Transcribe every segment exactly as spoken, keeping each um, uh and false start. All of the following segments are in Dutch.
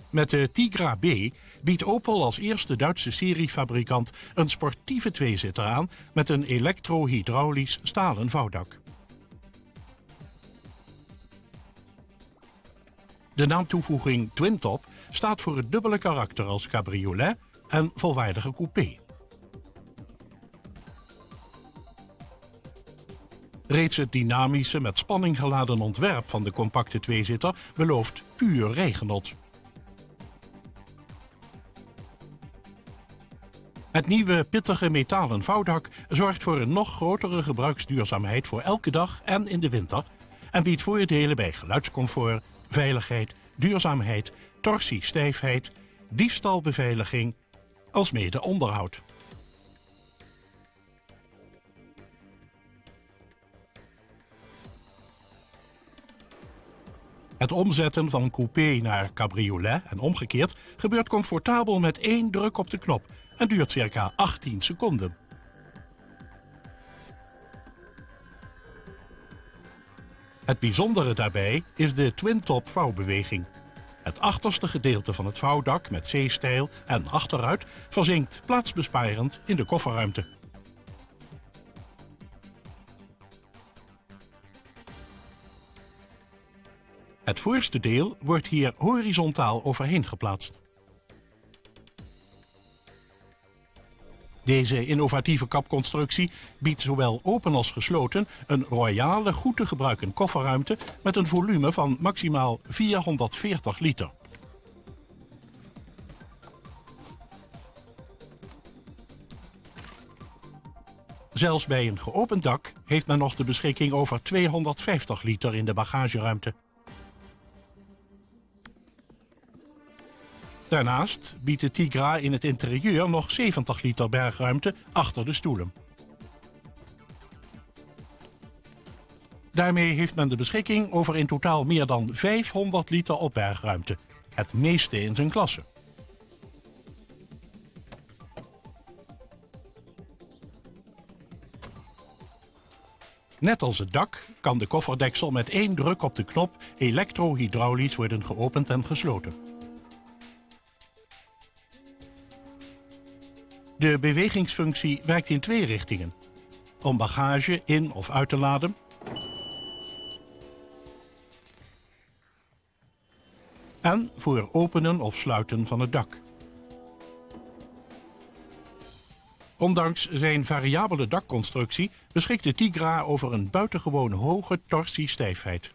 Met de Tigra B biedt Opel als eerste Duitse seriefabrikant een sportieve tweezitter aan met een elektro-hydraulisch stalen vouwdak. De naamtoevoeging Twintop staat voor het dubbele karakter als cabriolet en volwaardige coupé. Reeds het dynamische, met spanning geladen ontwerp van de compacte tweezitter belooft puur rijgenot. Het nieuwe pittige metalen vouwdak zorgt voor een nog grotere gebruiksduurzaamheid voor elke dag en in de winter en biedt voordelen bij geluidscomfort, veiligheid, duurzaamheid, torsiestijfheid, diefstalbeveiliging, alsmede onderhoud. Het omzetten van coupé naar cabriolet en omgekeerd gebeurt comfortabel met één druk op de knop en duurt circa achttien seconden. Het bijzondere daarbij is de twintop vouwbeweging. Het achterste gedeelte van het vouwdak met C-stijl en achteruit verzinkt plaatsbesparend in de kofferruimte. Het voorste deel wordt hier horizontaal overheen geplaatst. Deze innovatieve kapconstructie biedt zowel open als gesloten een royale, goed te gebruiken kofferruimte met een volume van maximaal vierhonderdveertig liter. Zelfs bij een geopend dak heeft men nog de beschikking over tweehonderdvijftig liter in de bagageruimte. Daarnaast biedt de Tigra in het interieur nog zeventig liter bergruimte achter de stoelen. Daarmee heeft men de beschikking over in totaal meer dan vijfhonderd liter opbergruimte, het meeste in zijn klasse. Net als het dak kan de kofferdeksel met één druk op de knop elektro-hydraulisch worden geopend en gesloten. De bewegingsfunctie werkt in twee richtingen: om bagage in of uit te laden en voor openen of sluiten van het dak. Ondanks zijn variabele dakconstructie beschikt de Tigra over een buitengewoon hoge torsiestijfheid.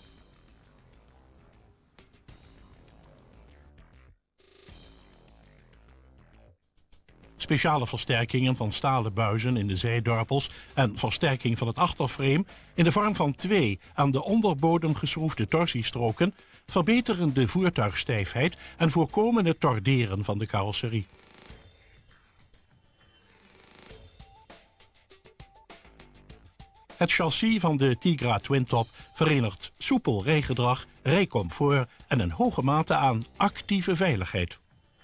Speciale versterkingen van stalen buizen in de zijdorpels en versterking van het achterframe in de vorm van twee aan de onderbodem geschroefde torsiestroken verbeteren de voertuigstijfheid en voorkomen het torderen van de carrosserie. Het chassis van de Tigra Twintop verenigt soepel rijgedrag, rijcomfort en een hoge mate aan actieve veiligheid.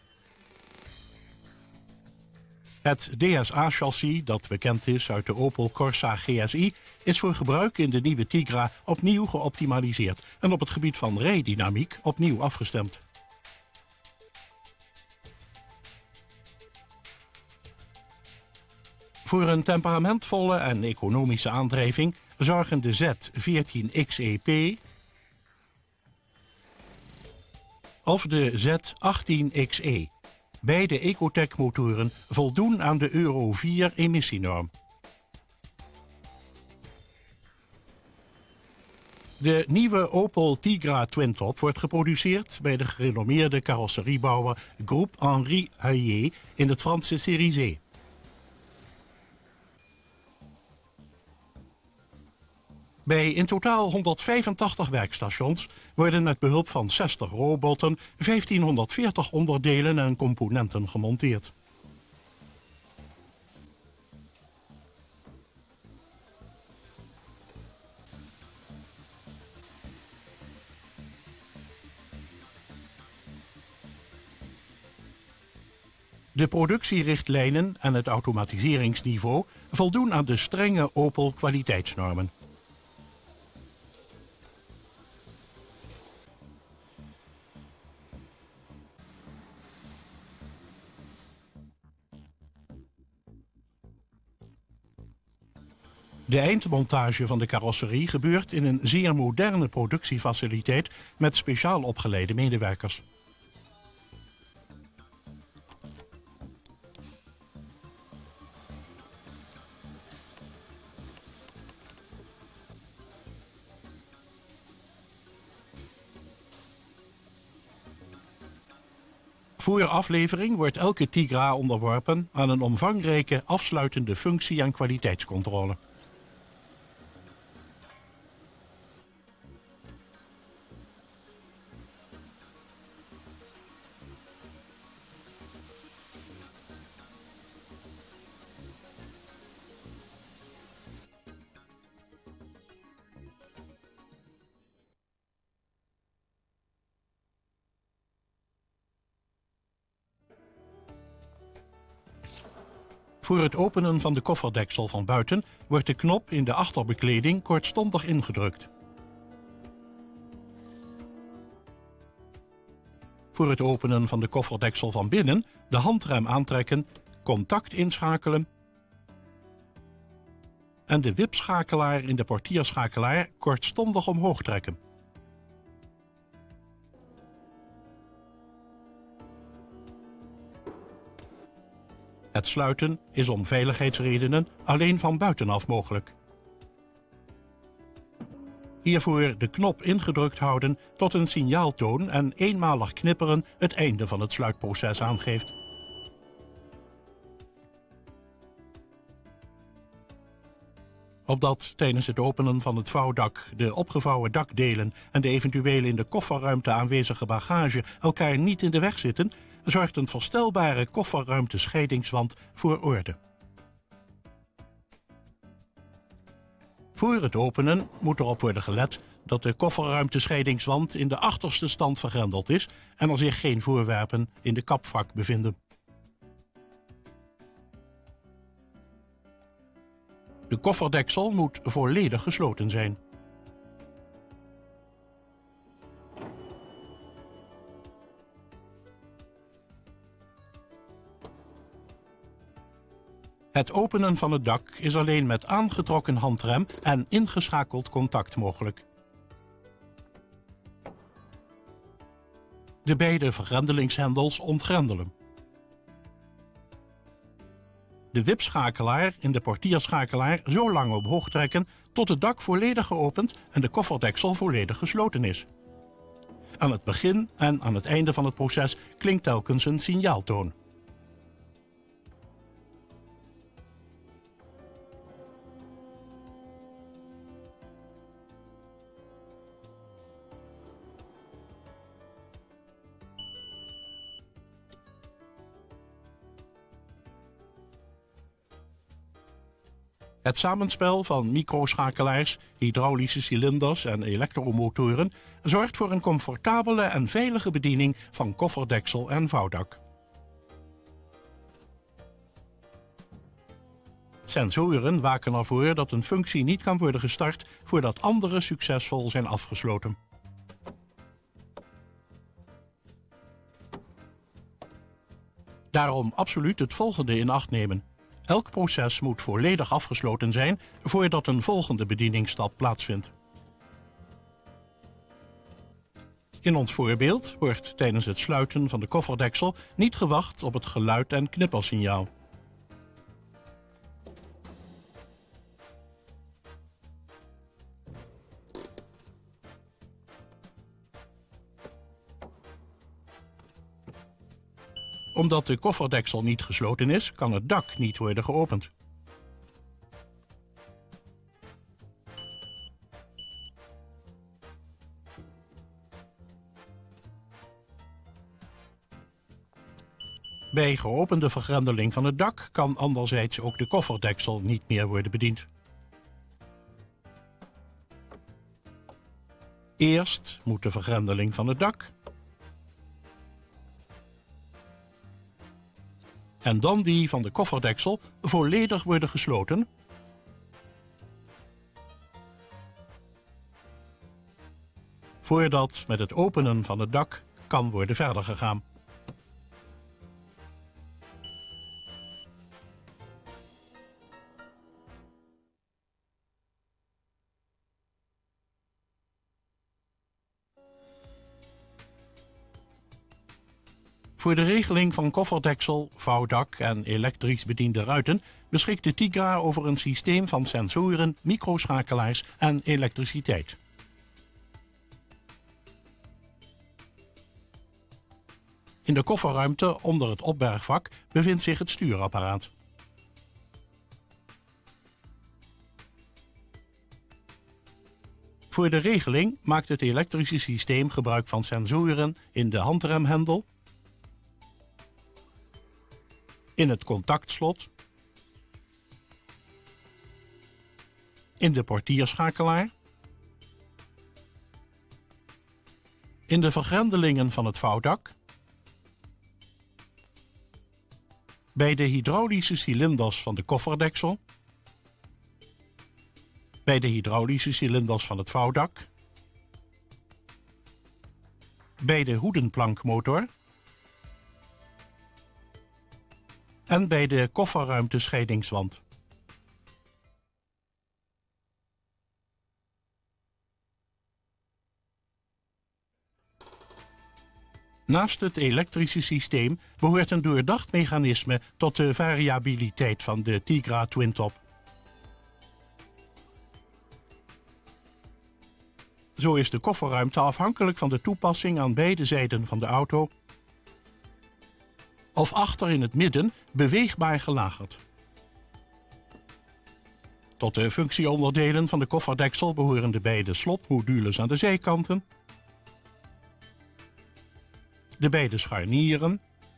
Het D S A-chassis, dat bekend is uit de Opel Corsa G S I, is voor gebruik in de nieuwe Tigra opnieuw geoptimaliseerd en op het gebied van rijdynamiek opnieuw afgestemd. Voor een temperamentvolle en economische aandrijving zorgen de Z veertien X E P of de Z achttien X E. Beide Ecotec-motoren voldoen aan de Euro vier emissienorm. De nieuwe Opel Tigra Twintop wordt geproduceerd bij de gerenommeerde carrosseriebouwer Groupe Henri Huillet in het Franse Cerizay. Bij in totaal honderdvijfentachtig werkstations worden met behulp van zestig robotten vijftienhonderdveertig onderdelen en componenten gemonteerd. De productierichtlijnen en het automatiseringsniveau voldoen aan de strenge Opel kwaliteitsnormen. De eindmontage van de carrosserie gebeurt in een zeer moderne productiefaciliteit met speciaal opgeleide medewerkers. Voor aflevering wordt elke Tigra onderworpen aan een omvangrijke afsluitende functie- en kwaliteitscontrole. Voor het openen van de kofferdeksel van buiten wordt de knop in de achterbekleding kortstondig ingedrukt. Voor het openen van de kofferdeksel van binnen de handrem aantrekken, contact inschakelen en de wipschakelaar in de portierschakelaar kortstondig omhoog trekken. Het sluiten is om veiligheidsredenen alleen van buitenaf mogelijk. Hiervoor de knop ingedrukt houden tot een signaaltoon en eenmalig knipperen het einde van het sluitproces aangeeft. Opdat tijdens het openen van het vouwdak de opgevouwen dakdelen en de eventueel in de kofferruimte aanwezige bagage elkaar niet in de weg zitten, zorgt een verstelbare kofferruimtescheidingswand voor orde. Voor het openen moet erop worden gelet dat de kofferruimtescheidingswand in de achterste stand vergrendeld is en er zich geen voorwerpen in de kapvak bevinden. De kofferdeksel moet volledig gesloten zijn. Het openen van het dak is alleen met aangetrokken handrem en ingeschakeld contact mogelijk. De beide vergrendelingshendels ontgrendelen. De wipschakelaar in de portierschakelaar zo lang omhoog trekken tot het dak volledig geopend en de kofferdeksel volledig gesloten is. Aan het begin en aan het einde van het proces klinkt telkens een signaaltoon. Het samenspel van microschakelaars, hydraulische cilinders en elektromotoren zorgt voor een comfortabele en veilige bediening van kofferdeksel en vouwdak. Sensoren waken ervoor dat een functie niet kan worden gestart voordat andere succesvol zijn afgesloten. Daarom absoluut het volgende in acht nemen. Elk proces moet volledig afgesloten zijn voordat een volgende bedieningsstap plaatsvindt. In ons voorbeeld wordt tijdens het sluiten van de kofferdeksel niet gewacht op het geluid- en knippersignaal. Omdat de kofferdeksel niet gesloten is, kan het dak niet worden geopend. Bij geopende vergrendeling van het dak kan anderzijds ook de kofferdeksel niet meer worden bediend. Eerst moet de vergrendeling van het dak en dan die van de kofferdeksel volledig worden gesloten voordat met het openen van het dak kan worden verder gegaan. Voor de regeling van kofferdeksel, vouwdak en elektrisch bediende ruiten beschikt de Tigra over een systeem van sensoren, microschakelaars en elektriciteit. In de kofferruimte onder het opbergvak bevindt zich het stuurapparaat. Voor de regeling maakt het elektrische systeem gebruik van sensoren in de handremhendel, in het contactslot, in de portierschakelaar, in de vergrendelingen van het vouwdak, bij de hydraulische cilinders van de kofferdeksel, bij de hydraulische cilinders van het vouwdak, bij de hoedenplankmotor en bij de kofferruimtescheidingswand. Naast het elektrische systeem behoort een doordacht mechanisme tot de variabiliteit van de Tigra Twintop. Zo is de kofferruimte afhankelijk van de toepassing aan beide zijden van de auto of achter in het midden beweegbaar gelagerd. Tot de functieonderdelen van de kofferdeksel behoren de beide slotmodules aan de zijkanten, de beide scharnieren,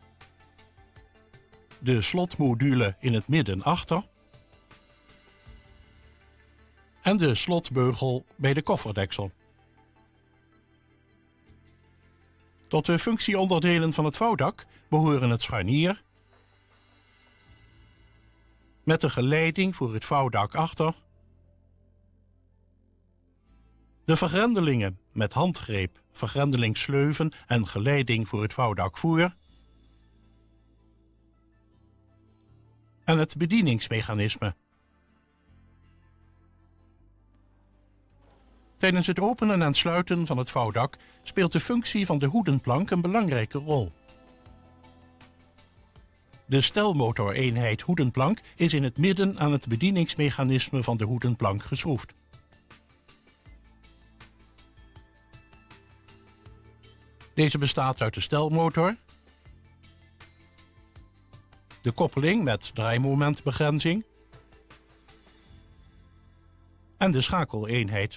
de slotmodule in het midden achter en de slotbeugel bij de kofferdeksel. Tot de functieonderdelen van het vouwdak behoren het scharnier met de geleiding voor het vouwdak achter, de vergrendelingen met handgreep, vergrendelingssleuven en geleiding voor het vouwdak voor en het bedieningsmechanisme. Tijdens het openen en sluiten van het vouwdak speelt de functie van de hoedenplank een belangrijke rol. De stelmotoreenheid hoedenplank is in het midden aan het bedieningsmechanisme van de hoedenplank geschroefd. Deze bestaat uit de stelmotor, de koppeling met draaimomentbegrenzing en de schakeleenheid.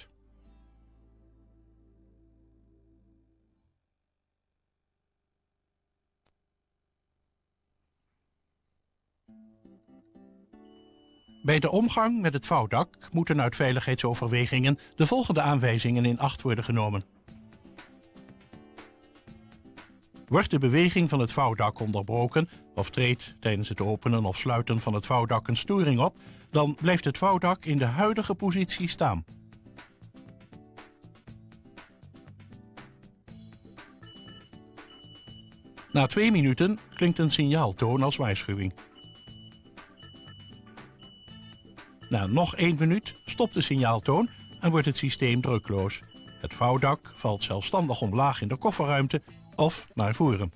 Bij de omgang met het vouwdak moeten uit veiligheidsoverwegingen de volgende aanwijzingen in acht worden genomen. Wordt de beweging van het vouwdak onderbroken of treedt tijdens het openen of sluiten van het vouwdak een storing op, dan blijft het vouwdak in de huidige positie staan. Na twee minuten klinkt een signaaltoon als waarschuwing. Na nog één minuut stopt de signaaltoon en wordt het systeem drukloos. Het vouwdak valt zelfstandig omlaag in de kofferruimte of naar voren.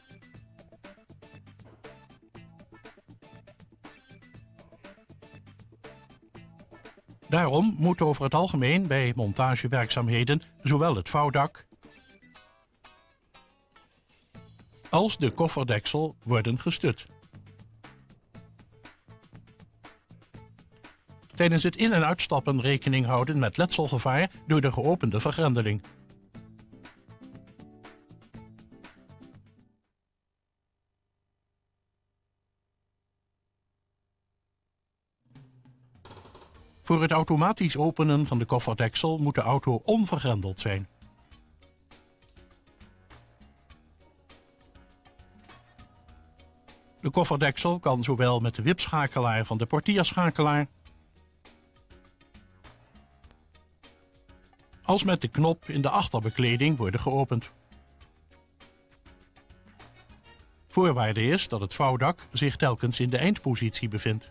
Daarom moet over het algemeen bij montagewerkzaamheden zowel het vouwdak als de kofferdeksel worden gestut. Tijdens het in- en uitstappen rekening houden met letselgevaar door de geopende vergrendeling. Voor het automatisch openen van de kofferdeksel moet de auto onvergrendeld zijn. De kofferdeksel kan zowel met de wipschakelaar van de portierschakelaar als met de knop in de achterbekleding worden geopend. Voorwaarde is dat het vouwdak zich telkens in de eindpositie bevindt.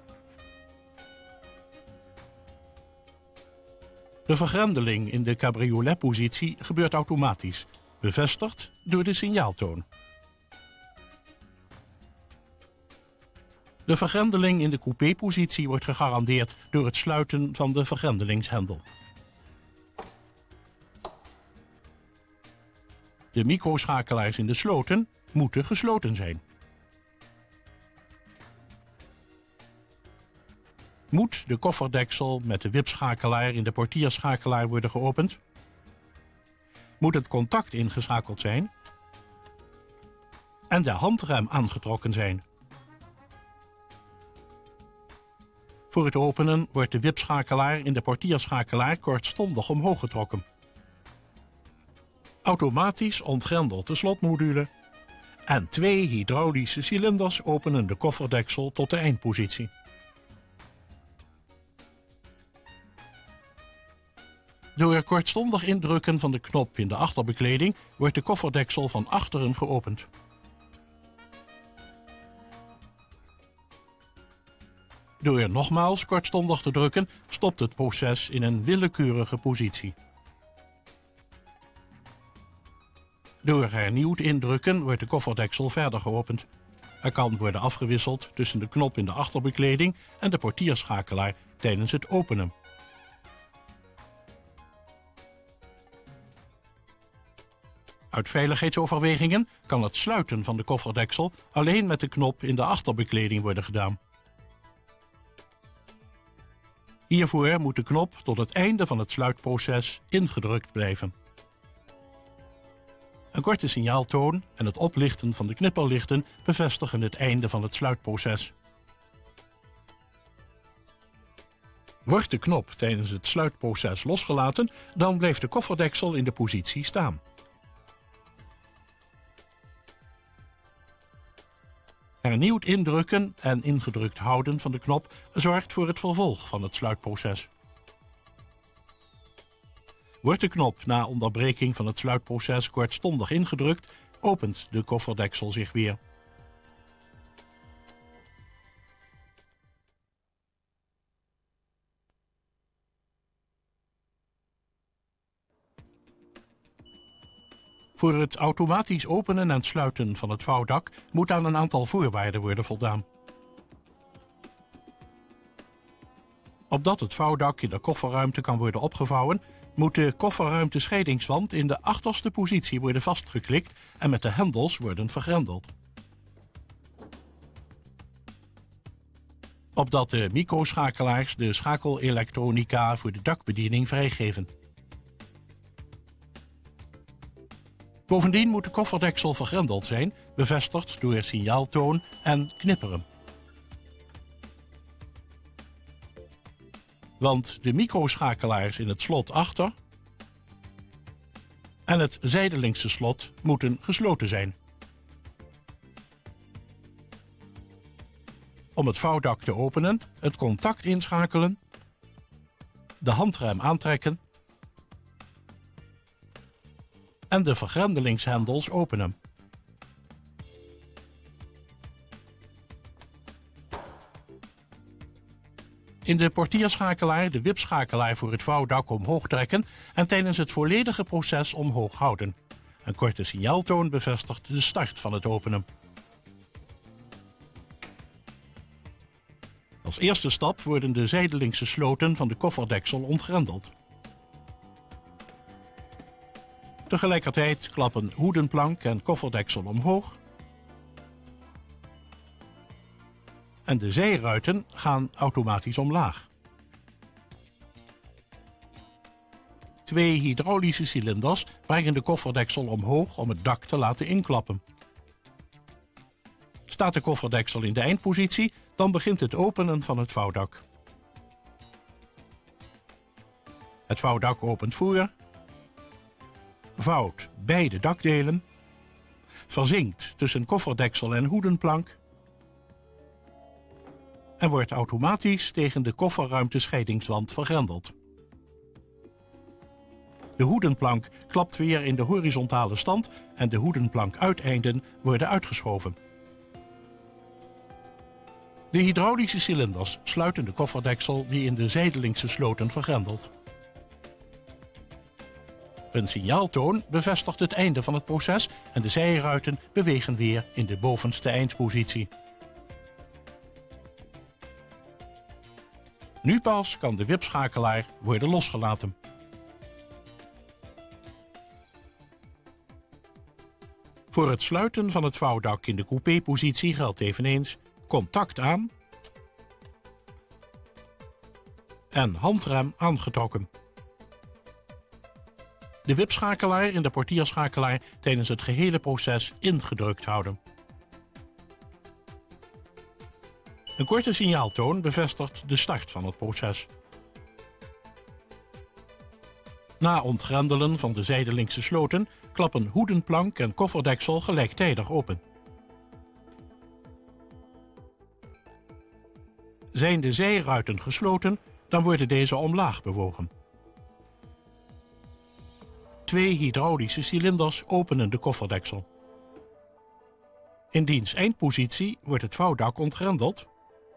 De vergrendeling in de cabrioletpositie gebeurt automatisch, bevestigd door de signaaltoon. De vergrendeling in de coupé-positie wordt gegarandeerd door het sluiten van de vergrendelingshendel. De microschakelaars in de sloten moeten gesloten zijn. Moet de kofferdeksel met de wipschakelaar in de portierschakelaar worden geopend? Moet het contact ingeschakeld zijn? En de handrem aangetrokken zijn? Voor het openen wordt de wipschakelaar in de portierschakelaar kortstondig omhoog getrokken. Automatisch ontgrendelt de slotmodule en twee hydraulische cilinders openen de kofferdeksel tot de eindpositie. Door kortstondig indrukken van de knop in de achterbekleding wordt de kofferdeksel van achteren geopend. Door nogmaals kortstondig te drukken stopt het proces in een willekeurige positie. Door hernieuwd indrukken wordt de kofferdeksel verder geopend. Er kan worden afgewisseld tussen de knop in de achterbekleding en de portierschakelaar tijdens het openen. Uit veiligheidsoverwegingen kan het sluiten van de kofferdeksel alleen met de knop in de achterbekleding worden gedaan. Hiervoor moet de knop tot het einde van het sluitproces ingedrukt blijven. Een korte signaaltoon en het oplichten van de knipperlichten bevestigen het einde van het sluitproces. Wordt de knop tijdens het sluitproces losgelaten, dan blijft de kofferdeksel in de positie staan. Hernieuwd indrukken en ingedrukt houden van de knop zorgt voor het vervolg van het sluitproces. Wordt de knop na onderbreking van het sluitproces kortstondig ingedrukt, opent de kofferdeksel zich weer. Voor het automatisch openen en sluiten van het vouwdak moet aan een aantal voorwaarden worden voldaan. Opdat het vouwdak in de kofferruimte kan worden opgevouwen, moet de kofferruimtescheidingswand in de achterste positie worden vastgeklikt en met de hendels worden vergrendeld. Opdat de microschakelaars de schakelelektronica voor de dakbediening vrijgeven. Bovendien moet de kofferdeksel vergrendeld zijn, bevestigd door signaaltoon en knipperen. Want de microschakelaars in het slot achter en het zijdelingse slot moeten gesloten zijn. Om het vouwdak te openen, het contact inschakelen, de handrem aantrekken en de vergrendelingshendels openen. In de portierschakelaar de wipschakelaar voor het vouwdak omhoog trekken en tijdens het volledige proces omhoog houden. Een korte signaaltoon bevestigt de start van het openen. Als eerste stap worden de zijdelingse sloten van de kofferdeksel ontgrendeld. Tegelijkertijd klappen hoedenplank en kofferdeksel omhoog. En de zijruiten gaan automatisch omlaag. Twee hydraulische cilinders brengen de kofferdeksel omhoog om het dak te laten inklappen. Staat de kofferdeksel in de eindpositie, dan begint het openen van het vouwdak. Het vouwdak opent voor, vouwt beide dakdelen, verzinkt tussen kofferdeksel en hoedenplank en wordt automatisch tegen de kofferruimtescheidingswand vergrendeld. De hoedenplank klapt weer in de horizontale stand en de hoedenplankuiteinden worden uitgeschoven. De hydraulische cilinders sluiten de kofferdeksel die in de zijdelingse sloten vergrendelt. Een signaaltoon bevestigt het einde van het proces en de zijruiten bewegen weer in de bovenste eindpositie. Nu pas kan de wipschakelaar worden losgelaten. Voor het sluiten van het vouwdak in de coupé-positie geldt eveneens contact aan en handrem aangetrokken. De wipschakelaar in de portierschakelaar tijdens het gehele proces ingedrukt houden. Een korte signaaltoon bevestigt de start van het proces. Na ontgrendelen van de zijdelingse sloten klappen hoedenplank en kofferdeksel gelijktijdig open. Zijn de zijruiten gesloten, dan worden deze omlaag bewogen. Twee hydraulische cilinders openen de kofferdeksel. In diens eindpositie wordt het vouwdak ontgrendeld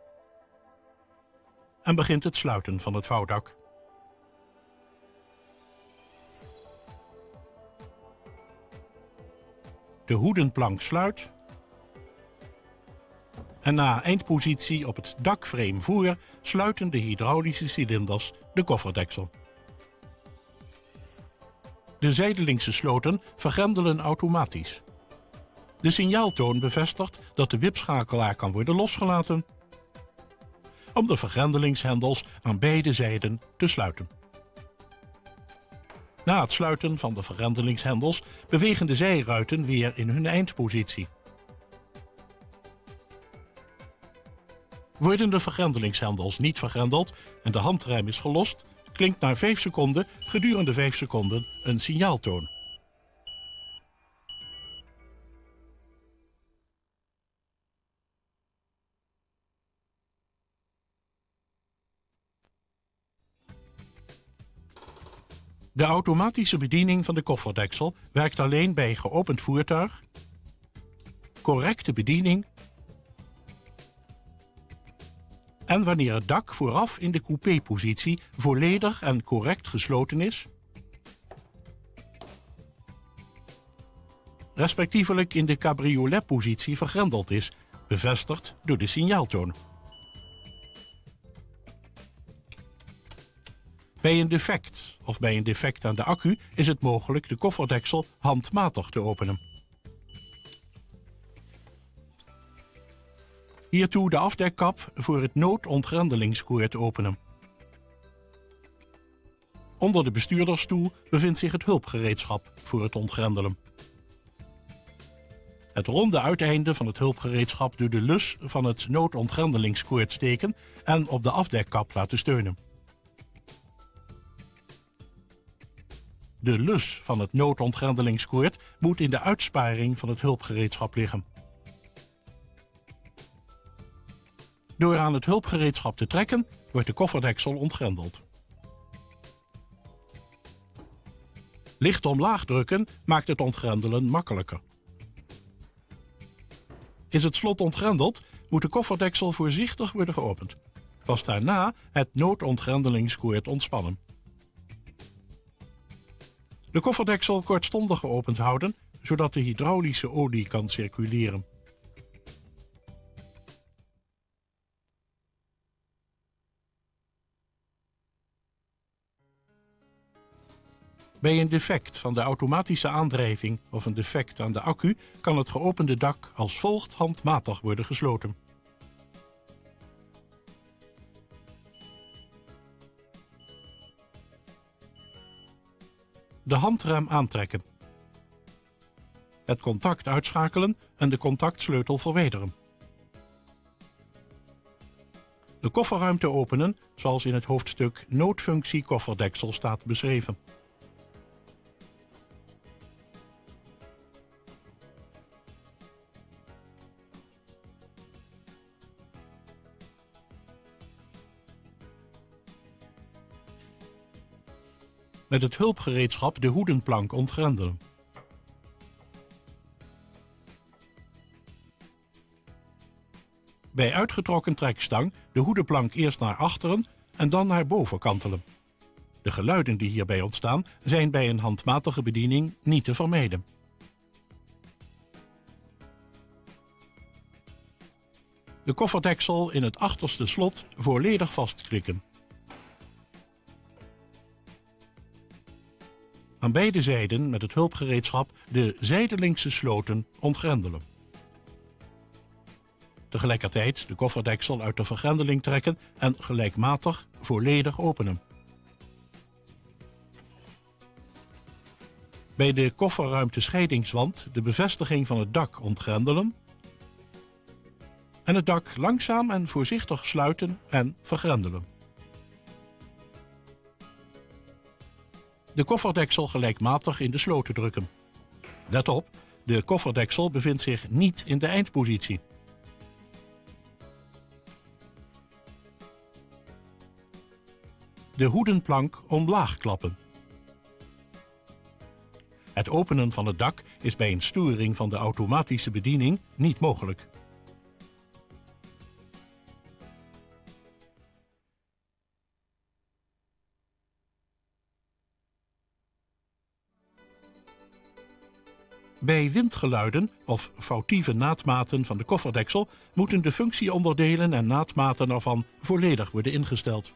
en begint het sluiten van het vouwdak. De hoedenplank sluit en na eindpositie op het dakframe voor sluiten de hydraulische cilinders de kofferdeksel. De zijdelingse sloten vergrendelen automatisch. De signaaltoon bevestigt dat de wipschakelaar kan worden losgelaten om de vergrendelingshendels aan beide zijden te sluiten. Na het sluiten van de vergrendelingshendels bewegen de zijruiten weer in hun eindpositie. Worden de vergrendelingshendels niet vergrendeld en de handrem is gelost, klinkt na vijf seconden gedurende vijf seconden een signaaltoon. De automatische bediening van de kofferdeksel werkt alleen bij geopend voertuig, correcte bediening en wanneer het dak vooraf in de coupé-positie volledig en correct gesloten is, respectievelijk in de cabriolet-positie vergrendeld is, bevestigd door de signaaltoon. Bij een defect of bij een defect aan de accu is het mogelijk de kofferdeksel handmatig te openen. Hiertoe de afdekkap voor het noodontgrendelingskoord openen. Onder de bestuurdersstoel bevindt zich het hulpgereedschap voor het ontgrendelen. Het ronde uiteinde van het hulpgereedschap door de lus van het noodontgrendelingskoord steken en op de afdekkap laten steunen. De lus van het noodontgrendelingskoord moet in de uitsparing van het hulpgereedschap liggen. Door aan het hulpgereedschap te trekken, wordt de kofferdeksel ontgrendeld. Licht omlaag drukken maakt het ontgrendelen makkelijker. Is het slot ontgrendeld, moet de kofferdeksel voorzichtig worden geopend. Pas daarna het noodontgrendelingskoord ontspannen. De kofferdeksel kortstondig geopend houden, zodat de hydraulische olie kan circuleren. Bij een defect van de automatische aandrijving of een defect aan de accu kan het geopende dak als volgt handmatig worden gesloten. De handrem aantrekken. Het contact uitschakelen en de contactsleutel verwijderen. De kofferruimte openen, zoals in het hoofdstuk Noodfunctie kofferdeksel staat beschreven. Met het hulpgereedschap de hoedenplank ontgrendelen. Bij uitgetrokken trekstang de hoedenplank eerst naar achteren en dan naar boven kantelen. De geluiden die hierbij ontstaan zijn bij een handmatige bediening niet te vermijden. De kofferdeksel in het achterste slot volledig vastklikken. Aan beide zijden met het hulpgereedschap de zijdelingse sloten ontgrendelen. Tegelijkertijd de kofferdeksel uit de vergrendeling trekken en gelijkmatig volledig openen. Bij de kofferruimte scheidingswand de bevestiging van het dak ontgrendelen en het dak langzaam en voorzichtig sluiten en vergrendelen. De kofferdeksel gelijkmatig in de sloten drukken. Let op, de kofferdeksel bevindt zich niet in de eindpositie. De hoedenplank omlaag klappen. Het openen van het dak is bij een storing van de automatische bediening niet mogelijk. Bij windgeluiden of foutieve naadmaten van de kofferdeksel moeten de functieonderdelen en naadmaten ervan volledig worden ingesteld.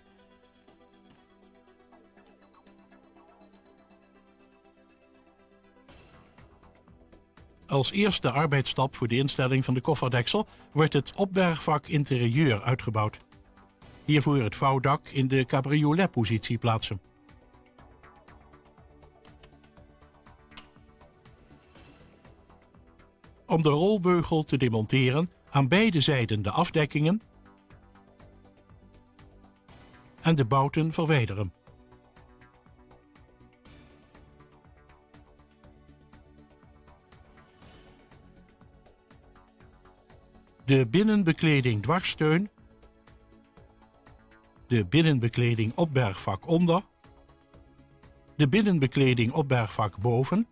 Als eerste arbeidsstap voor de instelling van de kofferdeksel wordt het opbergvak interieur uitgebouwd. Hiervoor het vouwdak in de cabrioletpositie plaatsen. Om de rolbeugel te demonteren, aan beide zijden de afdekkingen en de bouten verwijderen. De binnenbekleding dwarssteun, de binnenbekleding opbergvak onder, de binnenbekleding opbergvak boven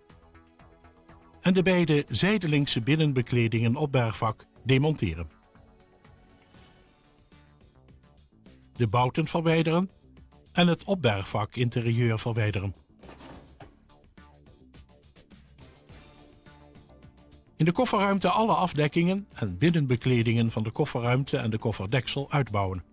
en de beide zijdelingse binnenbekledingen opbergvak demonteren. De bouten verwijderen en het opbergvak interieur verwijderen. In de kofferruimte alle afdekkingen en binnenbekledingen van de kofferruimte en de kofferdeksel uitbouwen.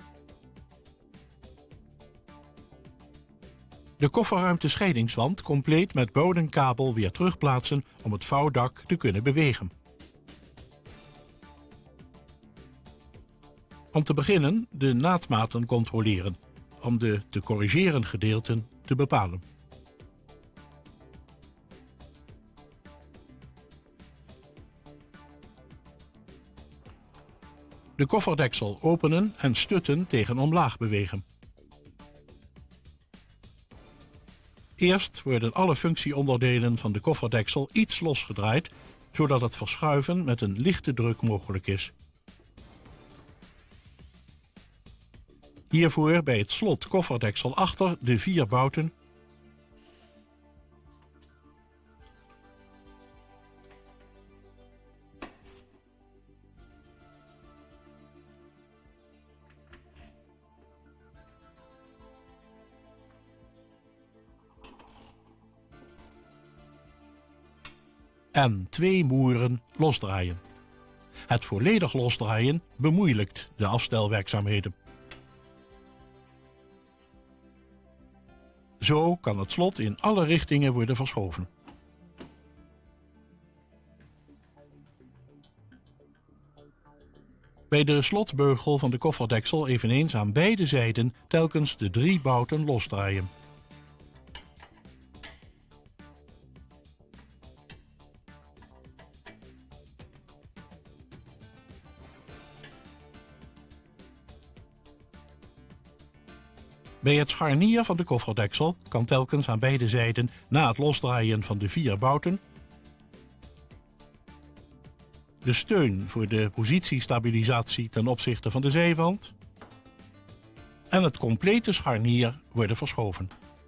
De kofferruimte scheidingswand compleet met bodemkabel weer terugplaatsen om het vouwdak te kunnen bewegen. Om te beginnen de naadmaten controleren, om de te corrigeren gedeelten te bepalen. De kofferdeksel openen en stutten tegen omlaag bewegen. Eerst worden alle functieonderdelen van de kofferdeksel iets losgedraaid, zodat het verschuiven met een lichte druk mogelijk is. Hiervoor bij het slot kofferdeksel achter de vier bouten en twee moeren losdraaien. Het volledig losdraaien bemoeilijkt de afstelwerkzaamheden. Zo kan het slot in alle richtingen worden verschoven. Bij de slotbeugel van de kofferdeksel eveneens aan beide zijden telkens de drie bouten losdraaien. Bij het scharnier van de kofferdeksel kan telkens aan beide zijden na het losdraaien van de vier bouten de steun voor de positiestabilisatie ten opzichte van de zijwand en het complete scharnier worden verschoven.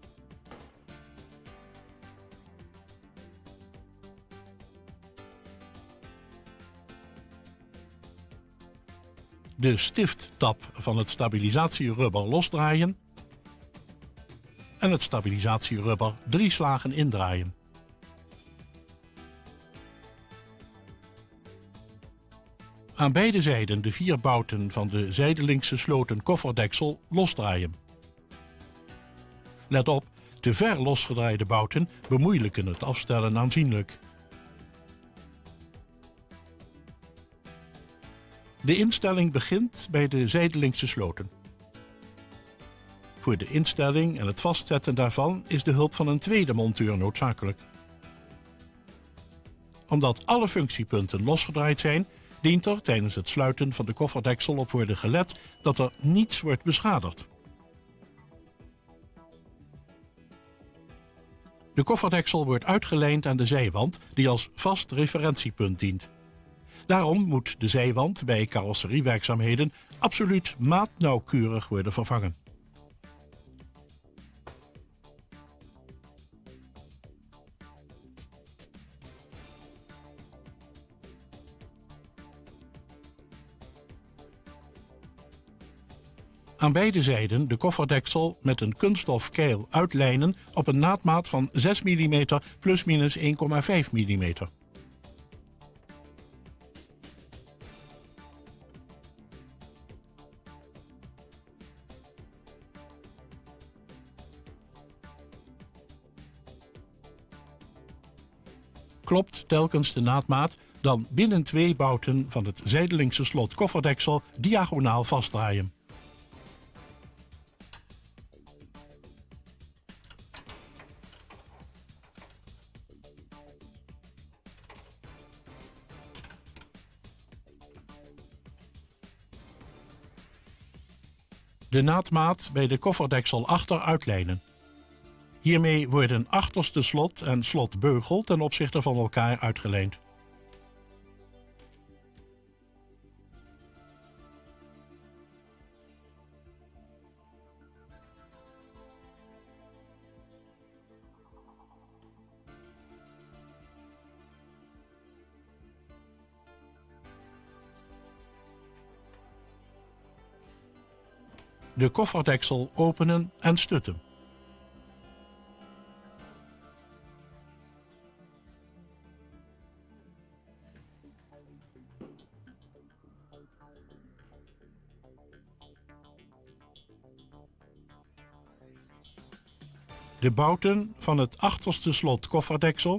De stifttap van het stabilisatierubber losdraaien en het stabilisatierubber drie slagen indraaien. Aan beide zijden de vier bouten van de zijdelingse sloten kofferdeksel losdraaien. Let op, Te ver losgedraaide bouten bemoeilijken het afstellen aanzienlijk. De instelling begint bij de zijdelingse sloten. Voor de instelling en het vastzetten daarvan is de hulp van een tweede monteur noodzakelijk. Omdat alle functiepunten losgedraaid zijn, dient er tijdens het sluiten van de kofferdeksel op worden gelet dat er niets wordt beschadigd. De kofferdeksel wordt uitgelijnd aan de zijwand die als vast referentiepunt dient. Daarom moet de zijwand bij carrosseriewerkzaamheden absoluut maatnauwkeurig worden vervangen. Aan beide zijden de kofferdeksel met een kunststof keil uitlijnen op een naadmaat van zes millimeter plus minus één komma vijf millimeter. Klopt telkens de naadmaat, dan binnen twee bouten van het zijdelingse slot kofferdeksel diagonaal vastdraaien. De naadmaat bij de kofferdeksel achter uitlijnen. Hiermee worden achterste slot en slotbeugel ten opzichte van elkaar uitgelijnd. De kofferdeksel openen en stutten. De bouten van het achterste slot kofferdeksel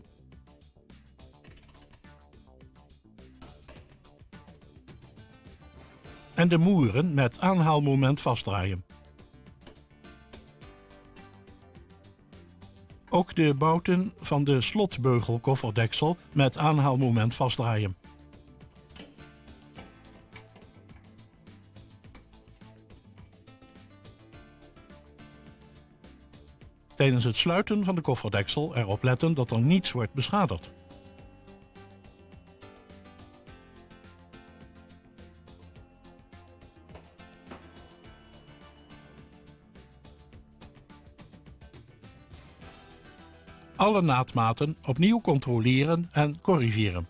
en de moeren met aanhaalmoment vastdraaien. Ook de bouten van de slotbeugel kofferdeksel met aanhaalmoment vastdraaien. Tijdens het sluiten van de kofferdeksel erop letten dat er niets wordt beschadigd. Alle naadmaten opnieuw controleren en corrigeren.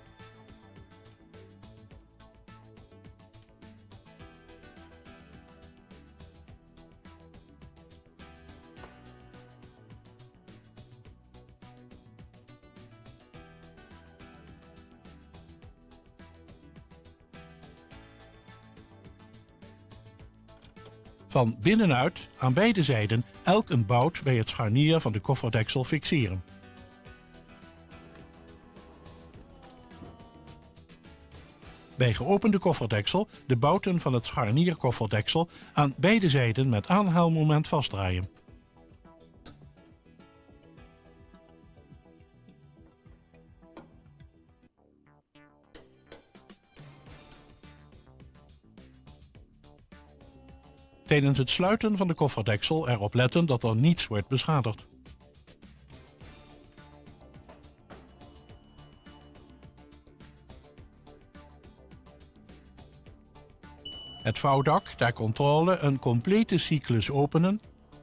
Van binnenuit aan beide zijden elk een bout bij het scharnier van de kofferdeksel fixeren. Bij geopende kofferdeksel de bouten van het scharnier kofferdeksel aan beide zijden met aanhaalmoment vastdraaien. Tijdens het sluiten van de kofferdeksel erop letten dat er niets wordt beschadigd. Het vouwdak ter controle een complete cyclus openen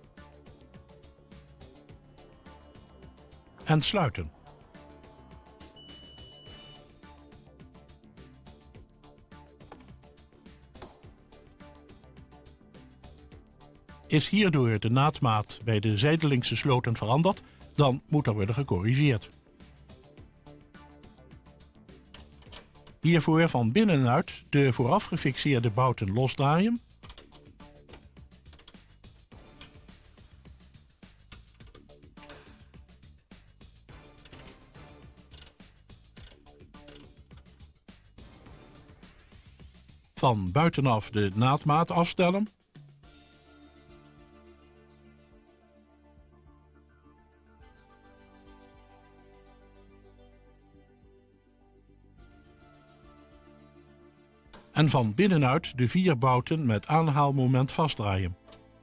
en sluiten. Is hierdoor de naadmaat bij de zijdelingse sloten veranderd, dan moet er worden gecorrigeerd. Hiervoor van binnenuit de vooraf gefixeerde bouten losdraaien Van buitenaf de naadmaat afstellen. En van binnenuit de vier bouten met aanhaalmoment vastdraaien.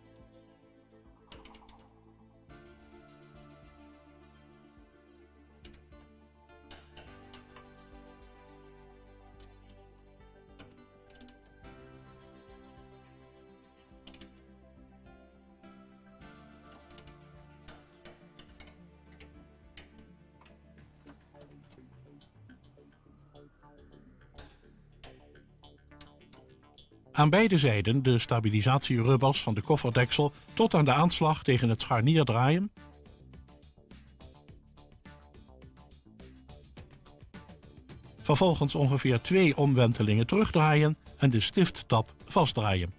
Aan beide zijden de stabilisatierubbers van de kofferdeksel tot aan de aanslag tegen het scharnier draaien. Vervolgens ongeveer twee omwentelingen terugdraaien en de stifttap vastdraaien.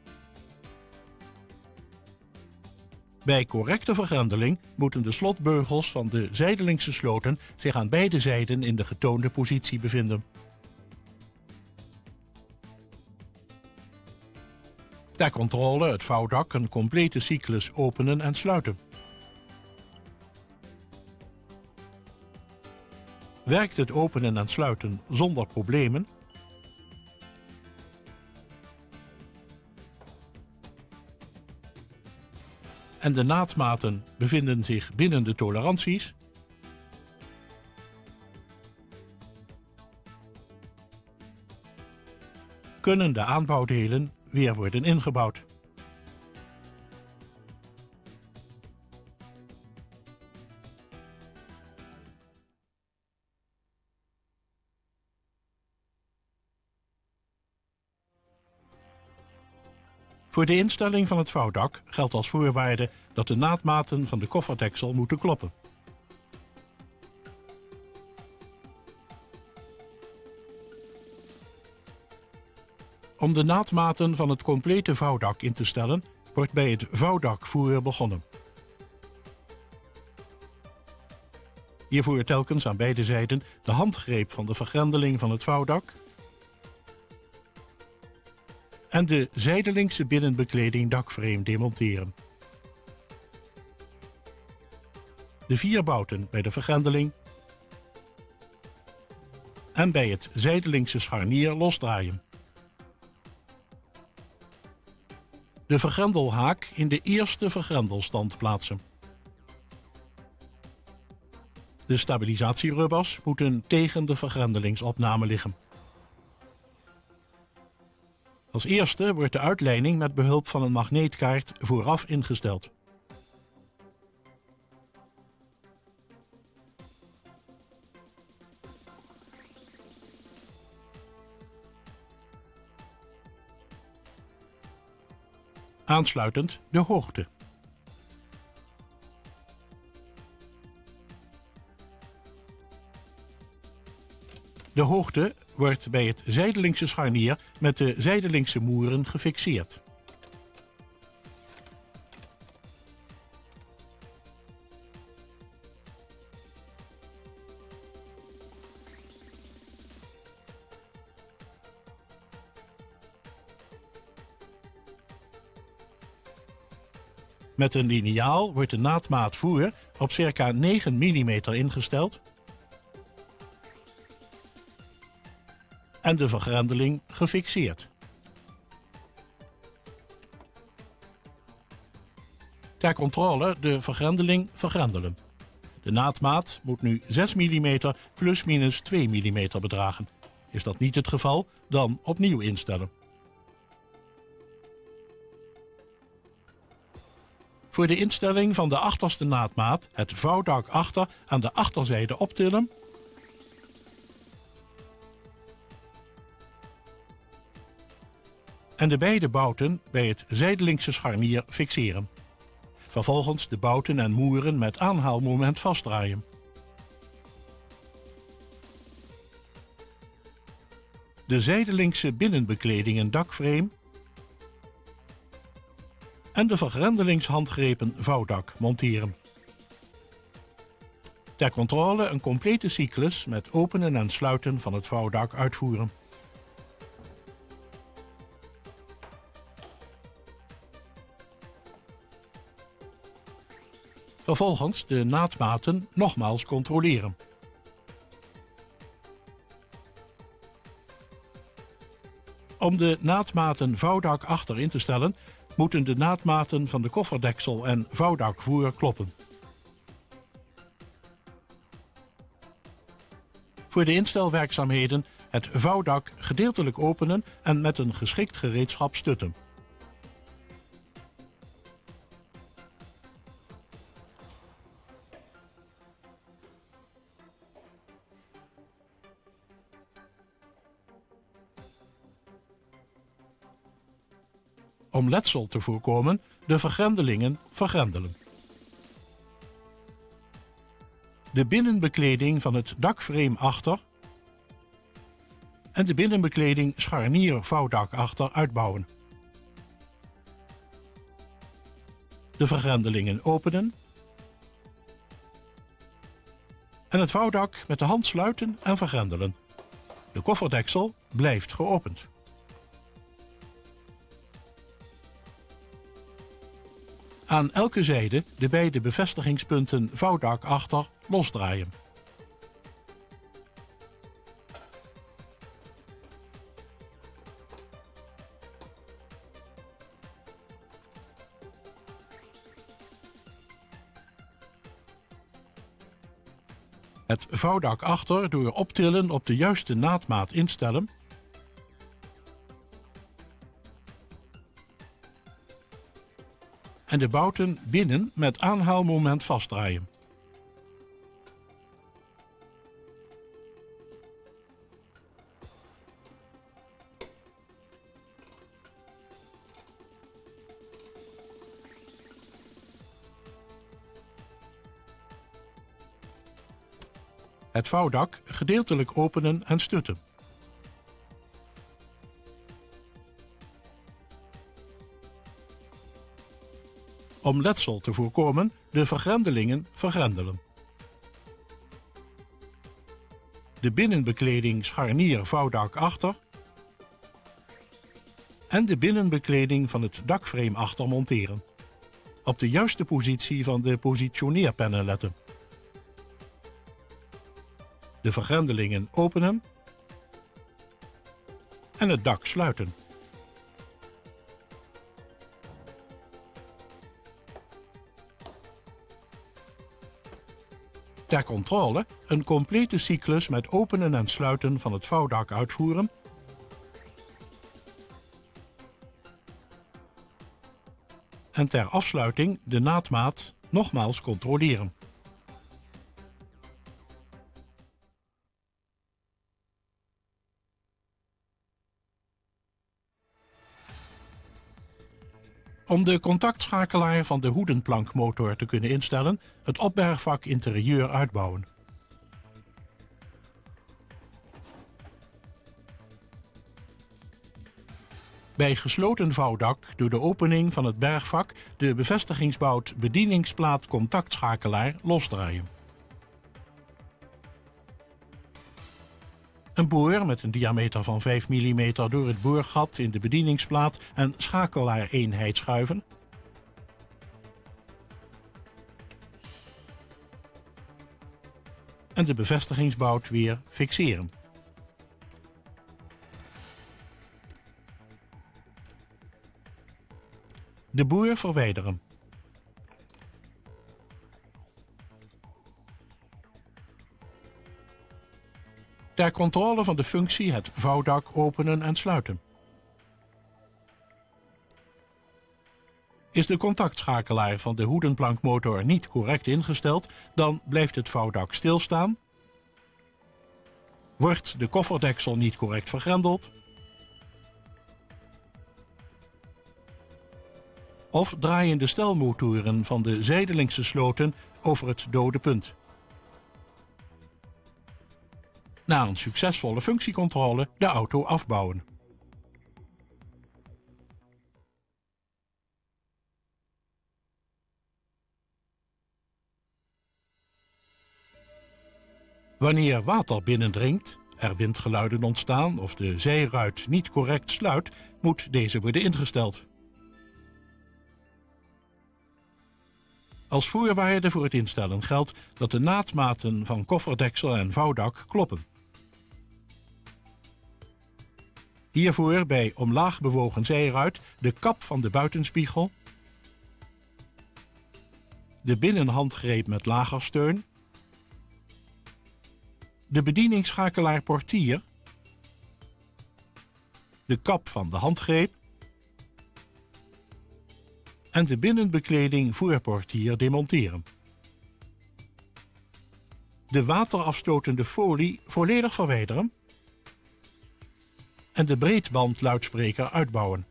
Bij correcte vergrendeling moeten de slotbeugels van de zijdelingse sloten zich aan beide zijden in de getoonde positie bevinden. Ter controle het vouwdak een complete cyclus openen en sluiten. Werkt het openen en sluiten zonder problemen? En de naadmaten bevinden zich binnen de toleranties? Kunnen de aanbouwdelen weer worden ingebouwd. Voor de instelling van het vouwdak geldt als voorwaarde dat de naadmaten van de kofferdeksel moeten kloppen. Om de naadmaten van het complete vouwdak in te stellen, wordt bij het vouwdakvoer begonnen. Hiervoor telkens aan beide zijden de handgreep van de vergrendeling van het vouwdak en de zijdelingse binnenbekleding dakframe demonteren. De vier bouten bij de vergrendeling en bij het zijdelingse scharnier losdraaien. De vergrendelhaak in de eerste vergrendelstand plaatsen. De stabilisatierubbers moeten tegen de vergrendelingsopname liggen. Als eerste wordt de uitleiding met behulp van een magneetkaart vooraf ingesteld. Aansluitend de hoogte. De hoogte wordt bij het zijdelingse scharnier met de zijdelingse moeren gefixeerd. Met een liniaal wordt de naadmaat voer op circa negen millimeter ingesteld en de vergrendeling gefixeerd. Ter controle de vergrendeling vergrendelen. De naadmaat moet nu zes millimeter plus minus twee millimeter bedragen. Is dat niet het geval, dan opnieuw instellen. Voor de instelling van de achterste naadmaat het vouwdak achter aan de achterzijde optillen en de beide bouten bij het zijdelingse scharnier fixeren. Vervolgens de bouten en moeren met aanhaalmoment vastdraaien. De zijdelingse binnenbekleding en dakframe en de vergrendelingshandgrepen vouwdak monteren. Ter controle een complete cyclus met openen en sluiten van het vouwdak uitvoeren. Vervolgens de naadmaten nogmaals controleren. Om de naadmaten vouwdak achter in te stellen, moeten de naadmaten van de kofferdeksel en vouwdakvoer kloppen. Voor de instelwerkzaamheden het vouwdak gedeeltelijk openen en met een geschikt gereedschap stutten. Om letsel te voorkomen, de vergrendelingen vergrendelen. De binnenbekleding van het dakframe achter en de binnenbekleding scharnier vouwdak achter uitbouwen. De vergrendelingen openen en het vouwdak met de hand sluiten en vergrendelen. De kofferdeksel blijft geopend. Aan elke zijde de beide bevestigingspunten vouwdak achter losdraaien. Het vouwdak achter door optillen op de juiste naadmaat instellen. En de bouten binnen met aanhaalmoment vastdraaien. Het vouwdak gedeeltelijk openen en stutten. Om letsel te voorkomen, de vergrendelingen vergrendelen. De binnenbekleding scharnier vouwdak achter en de binnenbekleding van het dakframe achter monteren. Op de juiste positie van de positioneerpennen letten. De vergrendelingen openen en het dak sluiten. Ter controle een complete cyclus met openen en sluiten van het vouwdak uitvoeren. En ter afsluiting de naadmaat nogmaals controleren. Om de contactschakelaar van de hoedenplankmotor te kunnen instellen, het opbergvak interieur uitbouwen. Bij gesloten vouwdak door de opening van het bergvak de bevestigingsbout bedieningsplaat contactschakelaar losdraaien. Een boor met een diameter van vijf millimeter door het boorgat in de bedieningsplaat en schakelaareenheid schuiven. En de bevestigingsbout weer fixeren. De boor verwijderen. Ter controle van de functie het vouwdak openen en sluiten. Is de contactschakelaar van de hoedenplankmotor niet correct ingesteld, dan blijft het vouwdak stilstaan. Wordt de kofferdeksel niet correct vergrendeld. Of draaien de stelmotoren van de zijdelingse sloten over het dode punt. Na een succesvolle functiecontrole de auto afbouwen. Wanneer water binnendringt, er windgeluiden ontstaan of de zijruit niet correct sluit, moet deze worden ingesteld. Als voorwaarde voor het instellen geldt dat de naadmaten van kofferdeksel en vouwdak kloppen. Hiervoor bij omlaag bewogen zijruit de kap van de buitenspiegel, de binnenhandgreep met lagersteun, de bedieningsschakelaar portier, de kap van de handgreep en de binnenbekleding voorportier demonteren. De waterafstotende folie volledig verwijderen en de breedbandluidspreker uitbouwen.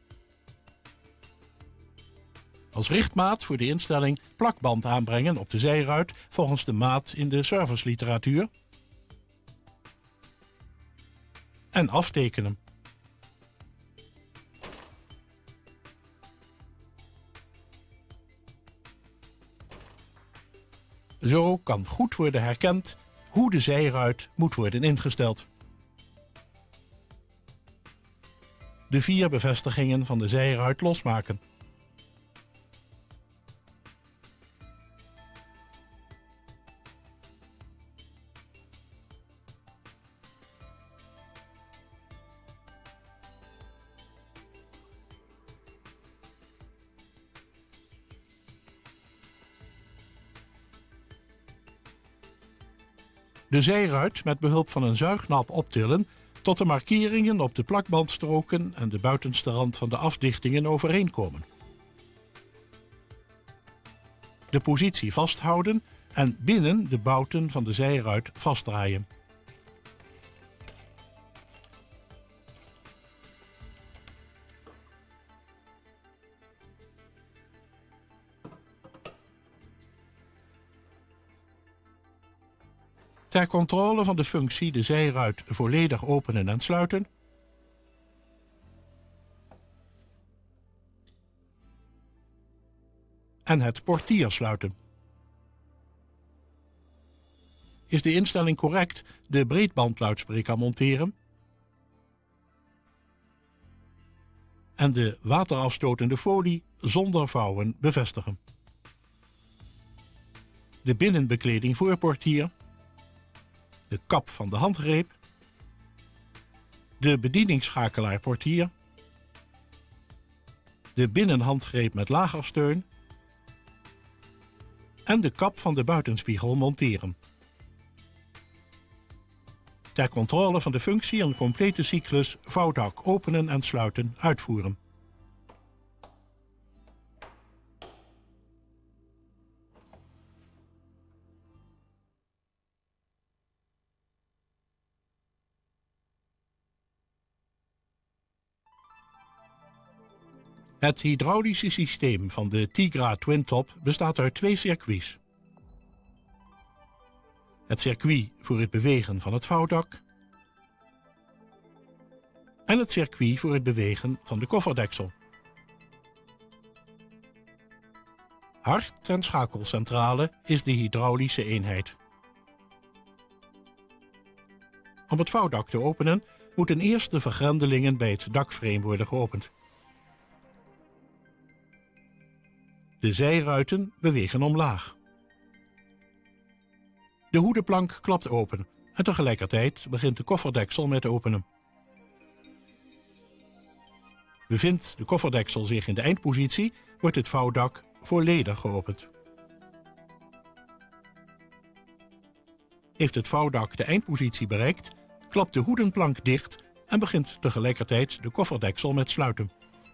Als richtmaat voor de instelling plakband aanbrengen op de zijruit volgens de maat in de serviceliteratuur en aftekenen. Zo kan goed worden herkend hoe de zijruit moet worden ingesteld. De vier bevestigingen van de zijruit losmaken. De zijruit met behulp van een zuignap optillen tot de markeringen op de plakbandstroken en de buitenste rand van de afdichtingen overeenkomen. De positie vasthouden en binnen de bouten van de zijruit vastdraaien. Ter controle van de functie de zijruit volledig openen en sluiten en het portier sluiten. Is de instelling correct, de breedbandluidspreker monteren en de waterafstotende folie zonder vouwen bevestigen. De binnenbekleding voorportier, de kap van de handgreep, de bedieningsschakelaar portier, de binnenhandgreep met lagersteun en de kap van de buitenspiegel monteren. Ter controle van de functie een complete cyclus vouwdak openen en sluiten uitvoeren. Het hydraulische systeem van de Tigra Twintop bestaat uit twee circuits. Het circuit voor het bewegen van het vouwdak en het circuit voor het bewegen van de kofferdeksel. Hart- en schakelcentrale is de hydraulische eenheid. Om het vouwdak te openen moeten eerst de vergrendelingen bij het dakframe worden geopend. De zijruiten bewegen omlaag. De hoedenplank klapt open en tegelijkertijd begint de kofferdeksel met openen. Bevindt de kofferdeksel zich in de eindpositie, wordt het vouwdak volledig geopend. Heeft het vouwdak de eindpositie bereikt, klapt de hoedenplank dicht en begint tegelijkertijd de kofferdeksel met sluiten.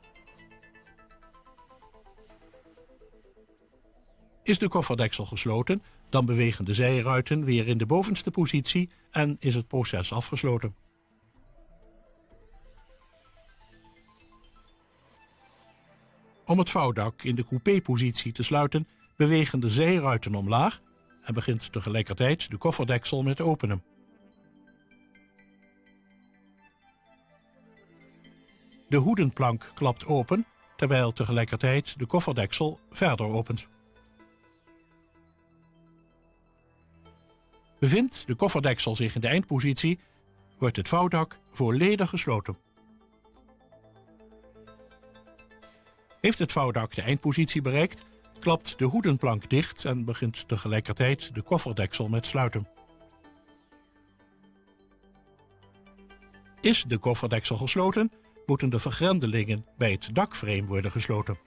Is de kofferdeksel gesloten, dan bewegen de zijruiten weer in de bovenste positie en is het proces afgesloten. Om het vouwdak in de coupé-positie te sluiten, bewegen de zijruiten omlaag en begint tegelijkertijd de kofferdeksel met openen. De hoedenplank klapt open, terwijl tegelijkertijd de kofferdeksel verder opent. Bevindt de kofferdeksel zich in de eindpositie, wordt het vouwdak volledig gesloten. Heeft het vouwdak de eindpositie bereikt, klapt de hoedenplank dicht en begint tegelijkertijd de kofferdeksel met sluiten. Is de kofferdeksel gesloten, moeten de vergrendelingen bij het dakframe worden gesloten.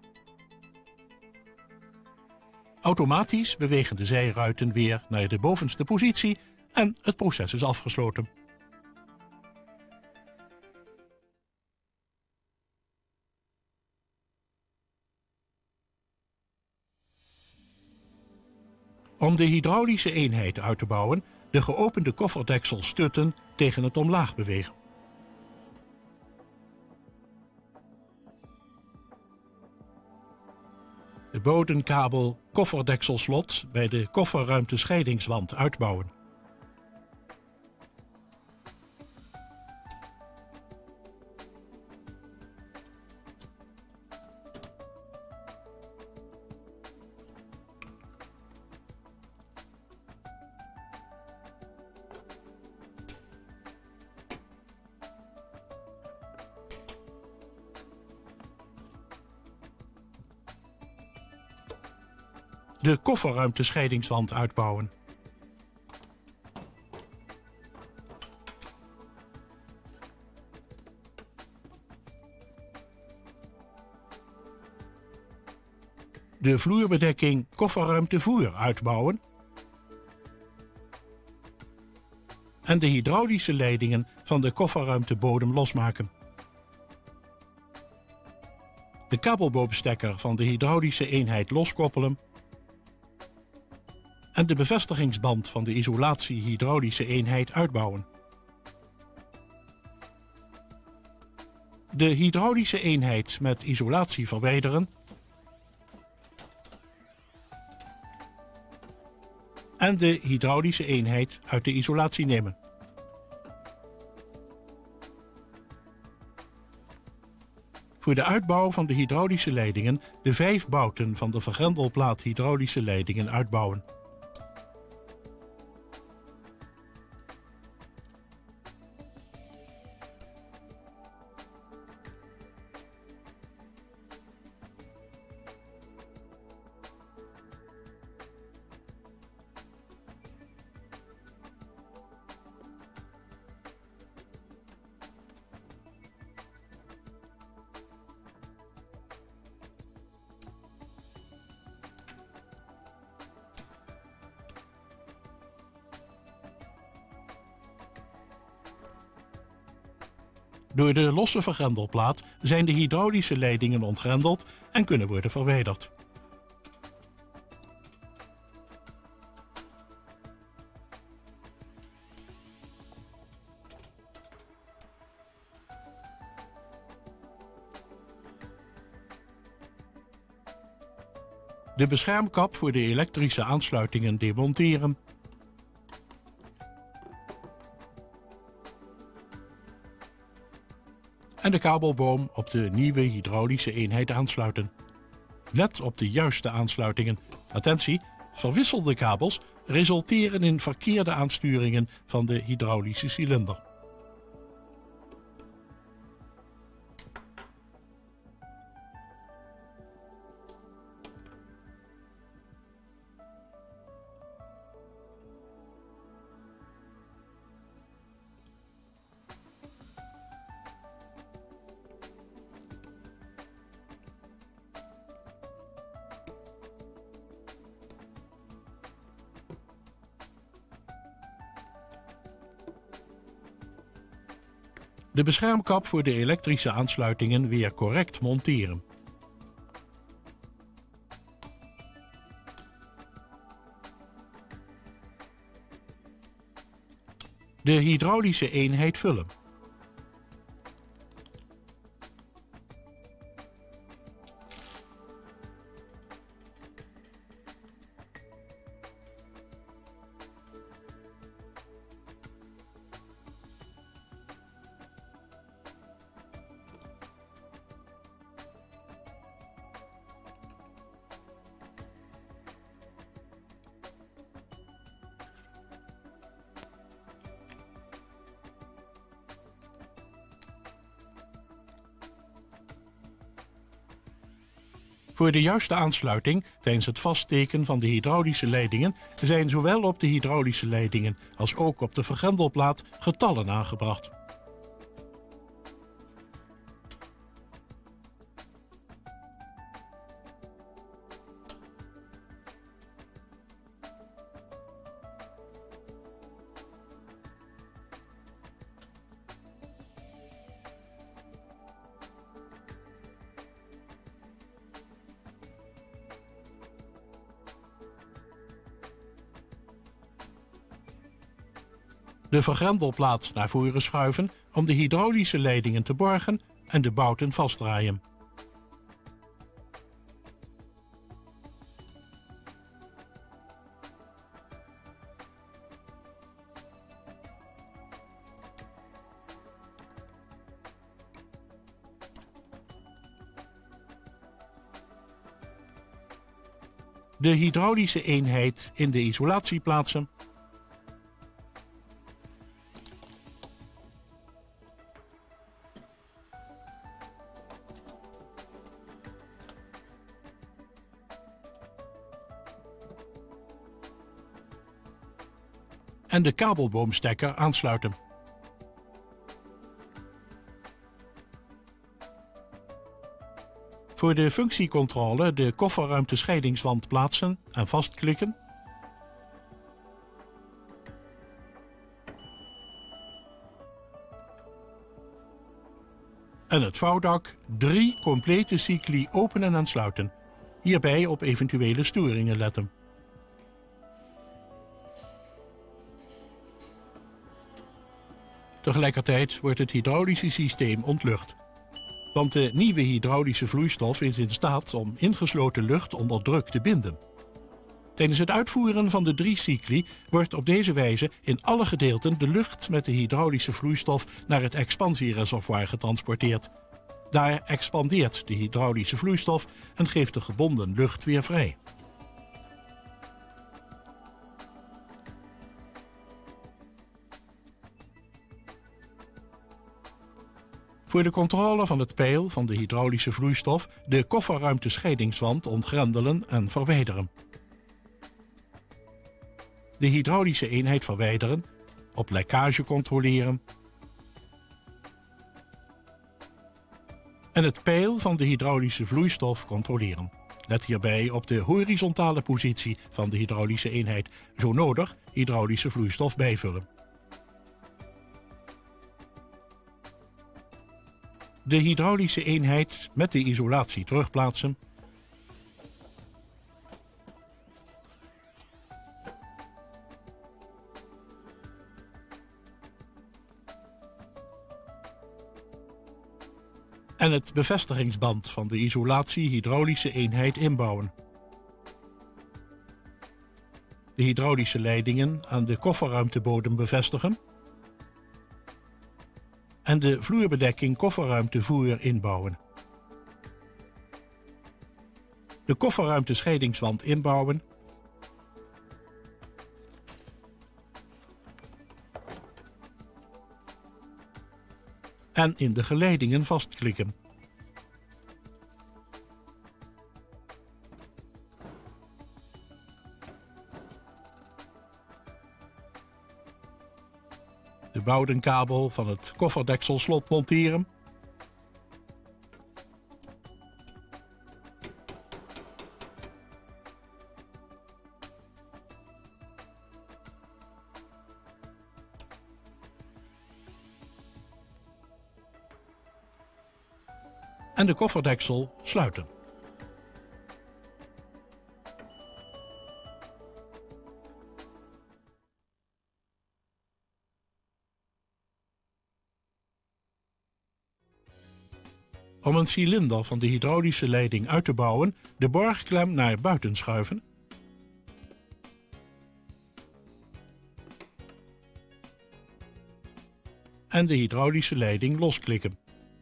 Automatisch bewegen de zijruiten weer naar de bovenste positie en het proces is afgesloten. Om de hydraulische eenheid uit te bouwen, de geopende kofferdeksel stutten tegen het omlaag bewegen. De bodenkabel kofferdekselslot bij de kofferruimtescheidingswand uitbouwen. De kofferruimtescheidingswand uitbouwen. De vloerbedekking kofferruimtevoer uitbouwen. En de hydraulische leidingen van de kofferruimtebodem losmaken. De kabelboomstekker van de hydraulische eenheid loskoppelen. En de bevestigingsband van de isolatie hydraulische eenheid uitbouwen. De hydraulische eenheid met isolatie verwijderen. En de hydraulische eenheid uit de isolatie nemen. Voor de uitbouw van de hydraulische leidingen de vijf bouten van de vergrendelplaat hydraulische leidingen uitbouwen. Door de losse vergrendelplaat zijn de hydraulische leidingen ontgrendeld en kunnen worden verwijderd. De beschermkap voor de elektrische aansluitingen demonteren. En de kabelboom op de nieuwe hydraulische eenheid aansluiten. Let op de juiste aansluitingen. Attentie, verwisselde kabels resulteren in verkeerde aansturingen van de hydraulische cilinder. De beschermkap voor de elektrische aansluitingen weer correct monteren. De hydraulische eenheid vullen. Voor de juiste aansluiting tijdens het vaststeken van de hydraulische leidingen zijn zowel op de hydraulische leidingen als ook op de vergrendelplaat getallen aangebracht. De vergrendelplaat naar voren schuiven om de hydraulische leidingen te borgen en de bouten vastdraaien. De hydraulische eenheid in de isolatie plaatsen. En de kabelboomstekker aansluiten. Voor de functiecontrole de kofferruimte scheidingswand plaatsen en vastklikken. En het vouwdak drie complete cycli openen en sluiten. Hierbij op eventuele storingen letten. Tegelijkertijd wordt het hydraulische systeem ontlucht. Want de nieuwe hydraulische vloeistof is in staat om ingesloten lucht onder druk te binden. Tijdens het uitvoeren van de drie cycli wordt op deze wijze in alle gedeelten de lucht met de hydraulische vloeistof naar het expansiereservoir getransporteerd. Daar expandeert de hydraulische vloeistof en geeft de gebonden lucht weer vrij. Voor de controle van het peil van de hydraulische vloeistof de kofferruimte scheidingswand ontgrendelen en verwijderen. De hydraulische eenheid verwijderen, op lekkage controleren en het peil van de hydraulische vloeistof controleren. Let hierbij op de horizontale positie van de hydraulische eenheid, zo nodig hydraulische vloeistof bijvullen. De hydraulische eenheid met de isolatie terugplaatsen. En het bevestigingsband van de isolatie hydraulische eenheid inbouwen. De hydraulische leidingen aan de kofferruimtebodem bevestigen. En de vloerbedekking kofferruimtevoer inbouwen. De kofferruimte scheidingswand inbouwen. En in de geleidingen vastklikken. De boudenkabel van het kofferdekselslot monteren. En de kofferdeksel sluiten. Om een cilinder van de hydraulische leiding uit te bouwen, de borgklem naar buiten schuiven. En de hydraulische leiding losklikken.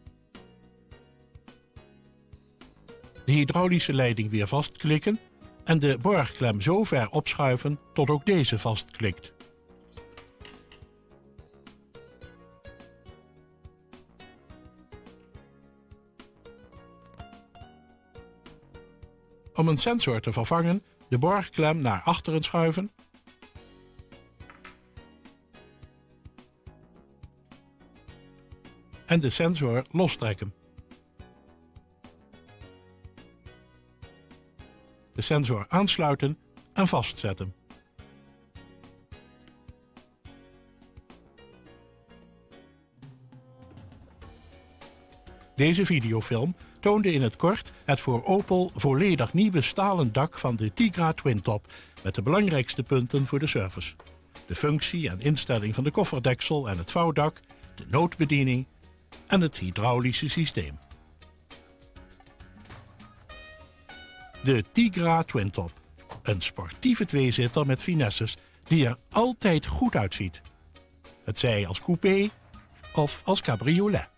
De hydraulische leiding weer vastklikken en de borgklem zo ver opschuiven tot ook deze vastklikt. Om een sensor te vervangen, de borgklem naar achteren schuiven en de sensor lostrekken. De sensor aansluiten en vastzetten. Deze videofilm toonde in het kort het voor Opel volledig nieuwe stalen dak van de Tigra Twintop met de belangrijkste punten voor de service. De functie en instelling van de kofferdeksel en het vouwdak, de noodbediening en het hydraulische systeem. De Tigra Twintop, een sportieve tweezitter met finesses die er altijd goed uitziet. Het zij als coupé of als cabriolet.